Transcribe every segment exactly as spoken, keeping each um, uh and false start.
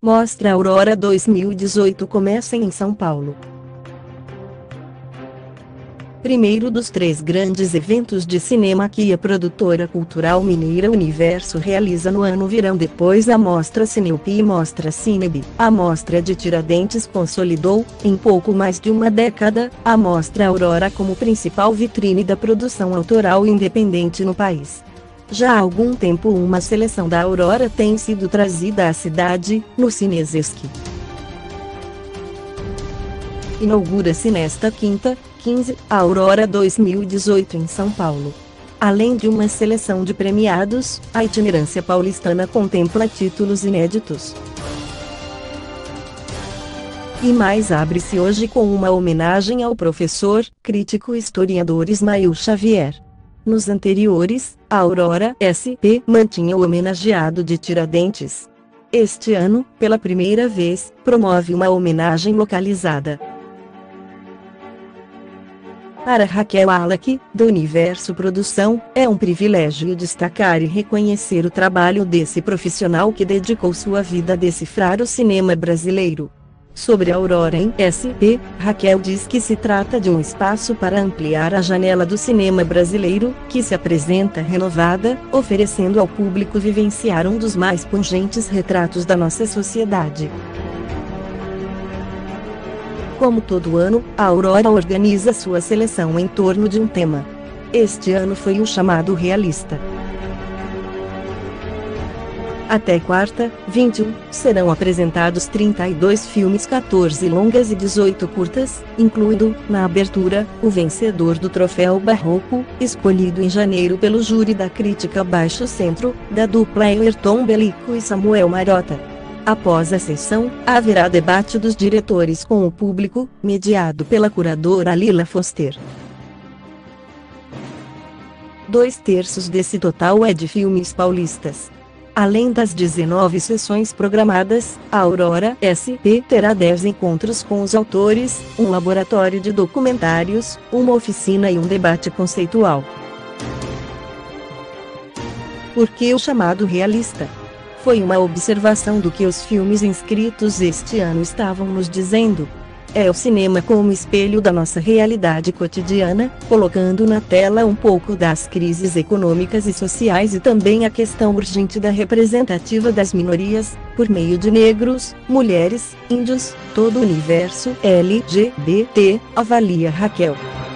Mostra Aurora dois mil e dezoito começa em São Paulo. Primeiro dos três grandes eventos de cinema que a produtora cultural mineira Universo realiza no ano virão depois da Mostra Cineup e Mostra Cineb. A Mostra de Tiradentes consolidou, em pouco mais de uma década, a Mostra Aurora como principal vitrine da produção autoral independente no país. Já há algum tempo uma seleção da Aurora tem sido trazida à cidade, no Cinesesc. Inaugura-se nesta quinta, quinze, a Aurora dois mil e dezoito em São Paulo. Além de uma seleção de premiados, a itinerância paulistana contempla títulos inéditos. E mais abre-se hoje com uma homenagem ao professor, crítico e historiador Ismael Xavier. Nos anteriores, a Aurora S P mantinha o homenageado de Tiradentes. Este ano, pela primeira vez, promove uma homenagem localizada. Para Raquel Alak, do Universo Produção, é um privilégio destacar e reconhecer o trabalho desse profissional que dedicou sua vida a decifrar o cinema brasileiro. Sobre a Aurora em S P, Raquel diz que se trata de um espaço para ampliar a janela do cinema brasileiro, que se apresenta renovada, oferecendo ao público vivenciar um dos mais pungentes retratos da nossa sociedade. Como todo ano, a Aurora organiza sua seleção em torno de um tema. Este ano foi o chamado realista. Até quarta, vinte e um, serão apresentados trinta e dois filmes, quatorze longas e dezoito curtas, incluindo, na abertura, o vencedor do Troféu Barroco, escolhido em janeiro pelo júri da crítica Baixo Centro, da dupla Ayrton Belico e Samuel Marota. Após a sessão, haverá debate dos diretores com o público, mediado pela curadora Lila Foster. Dois terços desse total é de filmes paulistas. Além das dezenove sessões programadas, a Aurora S P terá dez encontros com os autores, um laboratório de documentários, uma oficina e um debate conceitual. Por que o chamado realista? Foi uma observação do que os filmes inscritos este ano estavam nos dizendo. É o cinema como espelho da nossa realidade cotidiana, colocando na tela um pouco das crises econômicas e sociais e também a questão urgente da representativa das minorias, por meio de negros, mulheres, índios, todo o universo L G B T, avalia Raquel.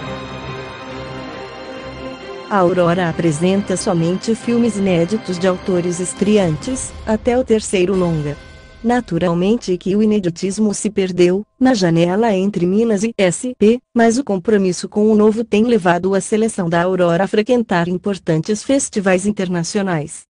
A Aurora apresenta somente filmes inéditos de autores estreantes, até o terceiro longa. Naturalmente que o ineditismo se perdeu, na janela entre Minas e S P, mas o compromisso com o novo tem levado a seleção da Aurora a frequentar importantes festivais internacionais.